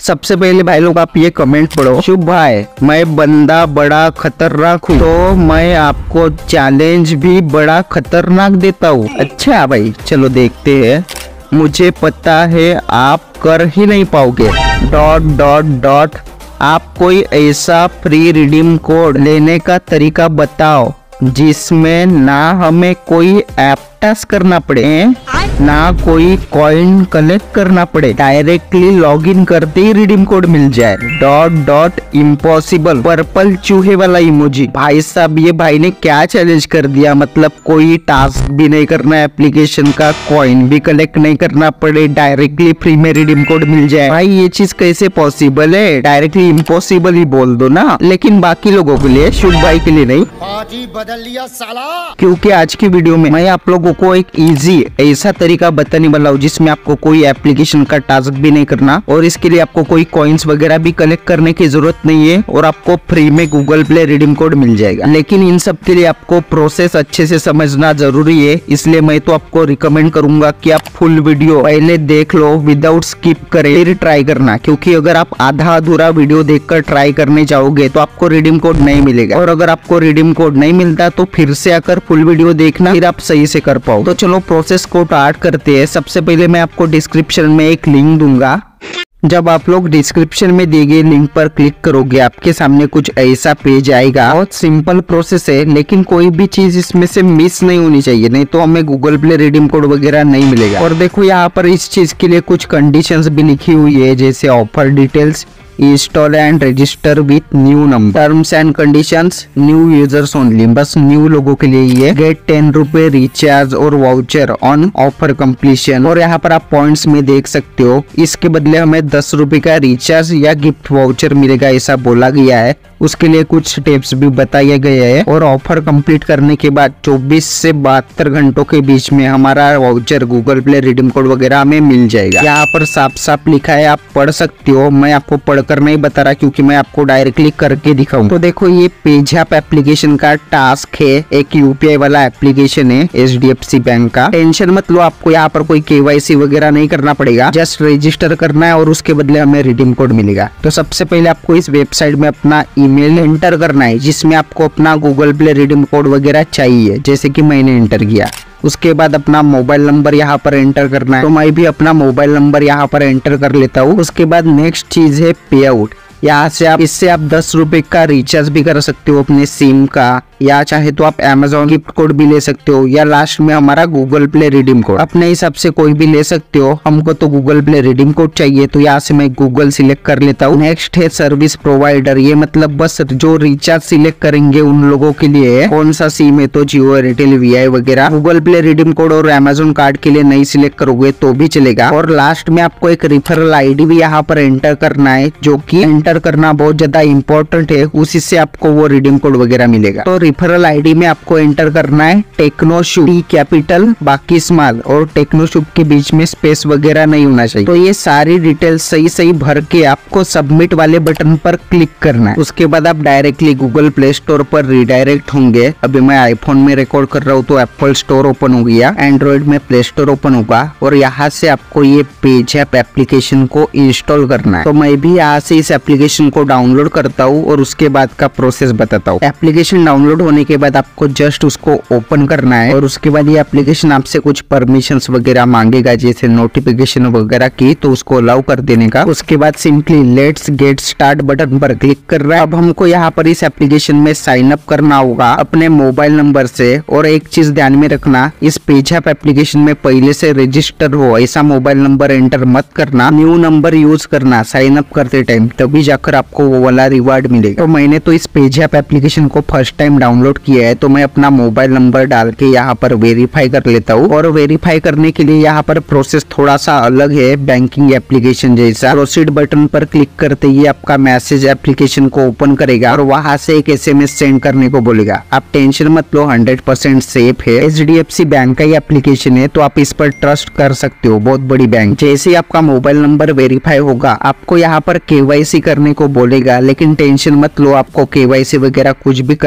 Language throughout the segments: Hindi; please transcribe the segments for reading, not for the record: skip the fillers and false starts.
सबसे पहले भाई लोग आप ये कमेंट पढ़ो। शुभ भाई, मैं बंदा बड़ा खतरनाक हूँ तो मैं आपको चैलेंज भी बड़ा खतरनाक देता हूँ। अच्छा भाई चलो देखते हैं। मुझे पता है आप कर ही नहीं पाओगे। डॉट डॉट डॉट आप कोई ऐसा फ्री रिडीम कोड लेने का तरीका बताओ जिसमें ना हमें कोई ऐप टास्क करना पड़े, ना कोई कॉइन कलेक्ट करना पड़े, डायरेक्टली लॉगिन करते ही रिडीम कोड मिल जाए। डॉट डॉट इम्पॉसिबल पर्पल चूहे वाला इमोजी। भाई साहब ये भाई ने क्या चैलेंज कर दिया, मतलब कोई टास्क भी नहीं करना है, एप्लीकेशन का कॉइन भी कलेक्ट नहीं करना पड़े, डायरेक्टली फ्री में रिडीम कोड मिल जाए। भाई ये चीज कैसे पॉसिबल है? डायरेक्टली इम्पॉसिबल ही बोल दो ना, लेकिन बाकी लोगों के लिए, शुभ भाई के लिए नहीं। बदल लिया साला। क्योंकि आज की वीडियो में मैं आप लोगों को एक इजी ऐसा तरीका बताने वाला हूँ जिसमें आपको कोई एप्लीकेशन का टास्क भी नहीं करना और इसके लिए आपको कोई कॉइन्स वगैरह भी कलेक्ट करने की जरूरत नहीं है और आपको फ्री में गूगल प्ले रिडीम कोड मिल जाएगा। लेकिन इन सब के लिए आपको प्रोसेस अच्छे से समझना जरूरी है, इसलिए मैं तो आपको रिकमेंड करूंगा कि आप फुल वीडियो पहले देख लो विदाउट स्किप करें, फिर ट्राई करना। क्योंकि अगर आप आधा अधूरा वीडियो देखकर ट्राई करने जाओगे तो आपको रिडीम कोड नहीं मिलेगा, और अगर आपको रिडीम कोड नहीं मिलता तो फिर से आकर फुल वीडियो देखना, फिर आप सही से कर पाओ। तो चलो प्रोसेस को स्टार्ट करते हैं। सबसे पहले मैं आपको डिस्क्रिप्शन में एक लिंक दूंगा। जब आप लोग डिस्क्रिप्शन में दिए गए लिंक पर क्लिक करोगे आपके सामने कुछ ऐसा पेज आएगा। बहुत सिंपल प्रोसेस है, लेकिन कोई भी चीज इसमें से मिस नहीं होनी चाहिए, नहीं तो हमें गूगल प्ले रिडीम कोड वगैरह नहीं मिलेगा। और देखो यहाँ पर इस चीज के लिए कुछ कंडीशंस भी लिखी हुई है, जैसे offer details, install and register with new number, terms and conditions, new users only, बस न्यू लोगों के लिए ये। गेट 10 रुपए रिचार्ज और वाउचर ऑन ऑफर कंप्लीशन। और यहाँ पर आप पॉइंट्स में देख सकते हो, इसके बदले हमें 10 रुपए का रिचार्ज या गिफ्ट वाउचर मिलेगा, ऐसा बोला गया है। उसके लिए कुछ स्टेप्स भी बताए गए हैं। और ऑफर कंप्लीट करने के बाद 24 से 72 घंटों के बीच में हमारा voucher, Google play redeem code वगैरह हमें मिल जाएगा। यहाँ पर साफ साफ लिखा है, आप पढ़ सकते हो। मैं आपको पढ़कर नहीं बता रहा क्योंकि मैं आपको डायरेक्टली करके दिखाऊं। तो देखो ये पेजैप एप्लीकेशन का टास्क है, एक यूपीआई वाला एप्लीकेशन है HDFC बैंक का। टेंशन मत लो, आपको यहाँ पर कोई KYC वगैरह नहीं करना पड़ेगा, जस्ट रजिस्टर करना है और उसके बदले हमें रिडीम कोड मिलेगा। तो सबसे पहले आपको इस वेबसाइट में अपना ईमेल एंटर करना है जिसमें आपको अपना गूगल प्ले रिडीम कोड वगैरह चाहिए, जैसे कि मैंने एंटर किया। उसके बाद अपना मोबाइल नंबर यहाँ पर एंटर करना है, तो मैं भी अपना मोबाइल नंबर यहाँ पर एंटर कर लेता हूँ। उसके बाद नेक्स्ट चीज है पे आउट। यहाँ से इससे आप 10 रुपए का रिचार्ज भी कर सकते हो अपने सिम का, या चाहे तो आप Amazon गिफ्ट कोड भी ले सकते हो, या लास्ट में हमारा गूगल प्ले रिडीम कोड अपने हिसाब से कोई भी ले सकते हो। हमको तो गूगल प्ले रिडीम कोड चाहिए, तो यहाँ से मैं गूगल सिलेक्ट कर लेता हूँ। नेक्स्ट है सर्विस प्रोवाइडर, ये मतलब बस जो रिचार्ज सिलेक्ट करेंगे उन लोगों के लिए है। कौन सा सिम है तो जियो, एयरटेल, VI वगैरह। गूगल प्ले रिडीम कोड और Amazon कार्ड के लिए नहीं सिलेक्ट करोगे तो भी चलेगा। और लास्ट में आपको एक रेफरल ID भी यहाँ पर एंटर करना है, जो की एंटर करना बहुत ज्यादा इंपॉर्टेंट है, उसी से आपको वो रिडीम कोड वगैरह मिलेगा। तो रेफरल ID में आपको एंटर करना है टेक्नोशूप, T कैपिटल बाकी स्मॉल, और टेक्नोशूप के बीच में स्पेस वगैरह नहीं होना चाहिए। तो ये सारी डिटेल्स सही सही भर के आपको सबमिट वाले बटन पर क्लिक करना है। उसके बाद आप डायरेक्टली गूगल प्ले स्टोर पर रिडायरेक्ट होंगे। अभी मैं आईफोन में रिकॉर्ड कर रहा हूँ तो एप्पल स्टोर ओपन हो गया, एंड्रॉइड में प्ले स्टोर ओपन होगा, और यहाँ से आपको ये पेजैप एप्लीकेशन को इंस्टॉल करना है। तो मैं भी यहाँ से इस एप्लीकेशन को डाउनलोड करता हूँ और उसके बाद का प्रोसेस बताता हूँ। एप्लीकेशन डाउनलोड होने के बाद आपको जस्ट उसको ओपन करना है, और उसके बाद ये एप्लीकेशन आपसे कुछ परमिशंस वगैरह मांगेगा, जैसे नोटिफिकेशन वगैरह की, तो उसको अलाउ कर देने का। उसके बाद simply let's get start button पर क्लिक कर रहा है। अब हमको यहाँ पर इस एप्लीकेशन में साइन अप करना होगा अपने मोबाइल नंबर से। और एक चीज ध्यान में रखना, इस पेजैप एप्लीकेशन में पहले से रजिस्टर हो ऐसा मोबाइल नंबर एंटर मत करना, न्यू नंबर यूज करना साइन अप करते टाइम, तभी जाकर आपको वो वाला रिवार्ड मिलेगा। तो मैंने तो इस पेजैप एप्लीकेशन को फर्स्ट टाइम डाउनलोड किया है, तो मैं अपना मोबाइल नंबर डाल के यहाँ पर वेरीफाई कर लेता हूँ। और वेरीफाई करने के लिए यहाँ पर प्रोसेस थोड़ा सा अलग है बैंकिंग एप्लीकेशन जैसा। प्रोसीड बटन पर क्लिक करते ही आपका मैसेज एप्लीकेशन को ओपन करेगा और वहां से एक SMS सेंड करने को बोलेगा। आप टेंशन मत लो, 100% सेफ है। HDFC बैंक का ही एप्लीकेशन है, तो आप इस पर ट्रस्ट कर सकते हो, बहुत बड़ी बैंक। जैसे ही आपका मोबाइल नंबर वेरीफाई होगा आपको यहाँ पर KYC करने को बोलेगा, लेकिन टेंशन मत लो, आपको KYC वगैरह कुछ भी करना नहीं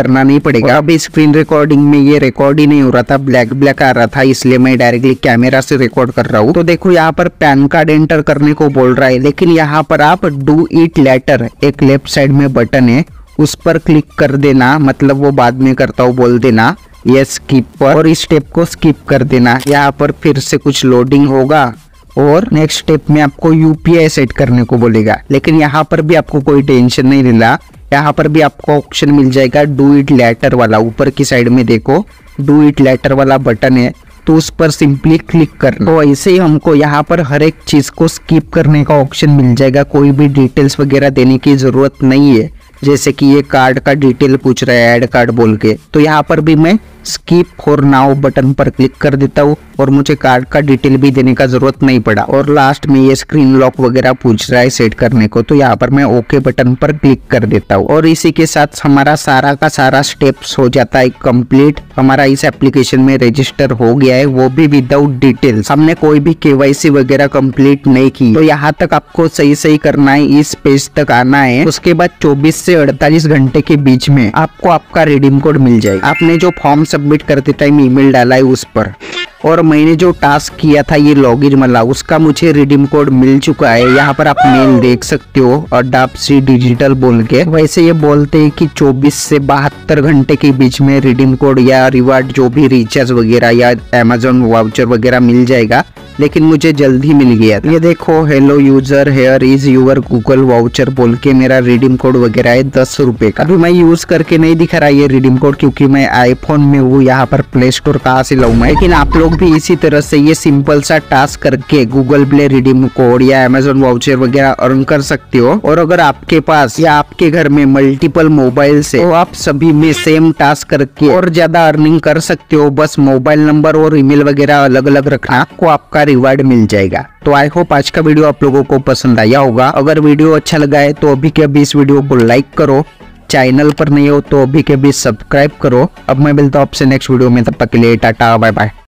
पड़ेगा। अभी स्क्रीन रिकॉर्डिंग में ये रिकॉर्ड ही नहीं हो रहा था, ब्लैक आ रहा था, इसलिए मैं डायरेक्टली कैमरा से रिकॉर्ड कर रहा हूँ। तो देखो यहाँ पर पैन कार्ड एंटर करने को बोल रहा है, लेकिन यहाँ पर आप डू इट लेटर एक लेफ्ट साइड में बटन है, उस पर क्लिक कर देना, मतलब वो बाद में करता हूँ बोल देना ये स्किप पर, और इस स्टेप को स्किप कर देना। यहाँ पर फिर से कुछ लोडिंग होगा और नेक्स्ट स्टेप में आपको यूपीआई सेट करने को बोलेगा। लेकिन यहाँ पर भी आपको कोई टेंशन नहीं लेना, यहाँ पर भी आपको ऑप्शन मिल जाएगा डू इट लेटर वाला। ऊपर की साइड में देखो डू इट लेटर वाला बटन है, तो उस पर सिंपली क्लिक करना। तो ऐसे ही हमको यहाँ पर हर एक चीज को स्किप करने का ऑप्शन मिल जाएगा, कोई भी डिटेल्स वगैरह देने की जरूरत नहीं है। जैसे कि ये कार्ड का डिटेल पूछ रहा है ऐड कार्ड बोल के, तो यहाँ पर भी मैं स्किप फॉर नाउ बटन पर क्लिक कर देता हूँ और मुझे कार्ड का डिटेल भी देने का जरूरत नहीं पड़ा। और लास्ट में ये स्क्रीन लॉक वगैरह पूछ रहा है सेट करने को, तो यहाँ पर मैं ओके बटन पर क्लिक कर देता हूँ। और इसी के साथ हमारा सारा का सारा स्टेप्स हो जाता है कंप्लीट। हमारा इस एप्लीकेशन में रजिस्टर हो गया है, वो भी विदाउट डिटेल्स। हमने कोई भी केवाईसी वगैरह कंप्लीट नहीं की। तो यहाँ तक आपको सही करना है, इस पेज तक आना है। उसके बाद 24 से 48 घंटे के बीच में आपको आपका रिडीम कोड मिल जाएगा। आपने जो फॉर्म सबमिट करते टाइम ईमेल डाला है उस पर, और मैंने जो टास्क किया था ये लॉगिन वाला, उसका मुझे रिडीम कोड मिल चुका है। यहाँ पर आप मेल देख सकते हो और डापसी डिजिटल बोल के। वैसे ये बोलते हैं कि 24 से 72 घंटे के बीच में रिडीम कोड या रिवार्ड जो भी रिचार्ज वगैरह या अमेजोन वाउचर वगैरह मिल जाएगा, लेकिन मुझे जल्द ही मिल गया। ये देखो hello user, here is your Google voucher बोल के मेरा रिडीम कोड वगैरह है 10 रुपए का। अभी मैं यूज करके नहीं दिखा रहा ये रिडीम कोड, क्योंकि मैं आईफोन में हूँ। यहाँ पर प्ले स्टोर कहाँ से लाऊं मैं। लेकिन आप लोग भी इसी तरह से ये सिंपल सा टास्क करके गूगल प्ले रिडीम कोड या अमेजोन वाउचर वगैरह अर्न कर सकते हो। और अगर आपके पास या आपके घर में मल्टीपल मोबाइल से, तो आप सभी में सेम टास्क करके और ज्यादा अर्निंग कर सकते हो। बस मोबाइल नंबर और ईमेल वगैरह अलग अलग रखना, आपको आपका रिवार्ड मिल जाएगा। तो आई होप आज का वीडियो आप लोगों को पसंद आया होगा। अगर वीडियो अच्छा लगा है तो अभी के अभी इस वीडियो को लाइक करो, चैनल पर नहीं हो तो अभी के अभी सब्सक्राइब करो। अब मैं मिलता हूँ आपसे नेक्स्ट वीडियो में, तब तक के लिए टाटा बाय बाय।